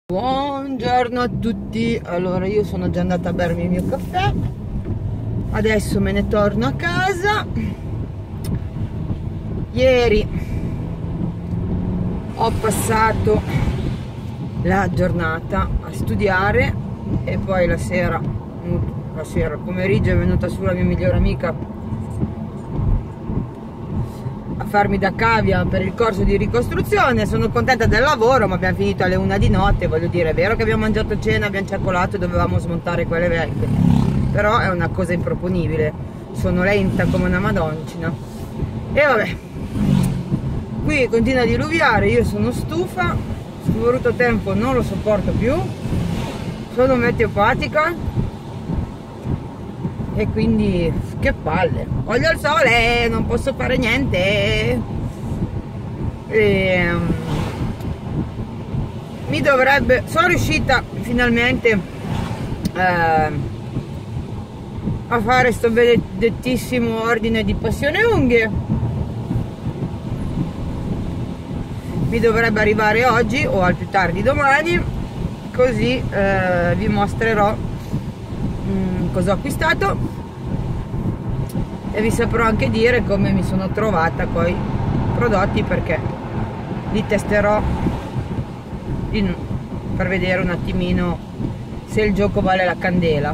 Buongiorno a tutti. Allora, io sono già andata a bermi il mio caffè, adesso me ne torno a casa. Ieri ho passato la giornata a studiare e poi la sera, il pomeriggio, è venuta su la mia migliore amica a farmi da cavia per il corso di ricostruzione. Sono contenta del lavoro, ma abbiamo finito alle 1 di notte. Voglio dire, è vero che abbiamo mangiato cena, abbiamo ciocolato e dovevamo smontare quelle vecchie, però è una cosa improponibile. Sono lenta come una madoncina e vabbè, qui continua a diluviare, io sono stufa, questo brutto tempo non lo sopporto più, sono meteopatica e quindi che palle, voglio il sole, non posso fare niente. Sono riuscita finalmente a fare sto benedettissimo ordine di passione unghie. Mi dovrebbe arrivare oggi o al più tardi domani, così vi mostrerò cosa ho acquistato e vi saprò anche dire come mi sono trovata con i prodotti, perché li testerò per vedere un attimino se il gioco vale la candela.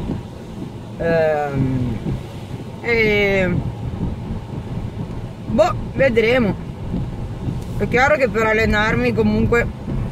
Boh, vedremo. È chiaro che per allenarmi comunque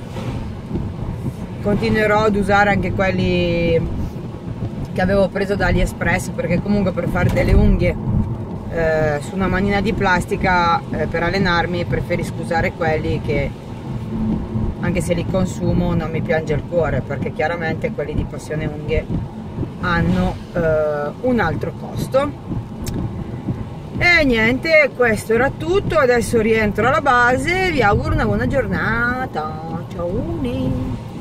continuerò ad usare anche quelli che avevo preso da AliExpress, perché comunque per fare delle unghie su una manina di plastica per allenarmi preferisco usare quelli che, anche se li consumo, non mi piange il cuore, perché chiaramente quelli di passione unghie hanno un altro costo. E niente, questo era tutto. Adesso rientro alla base, vi auguro una buona giornata, ciao.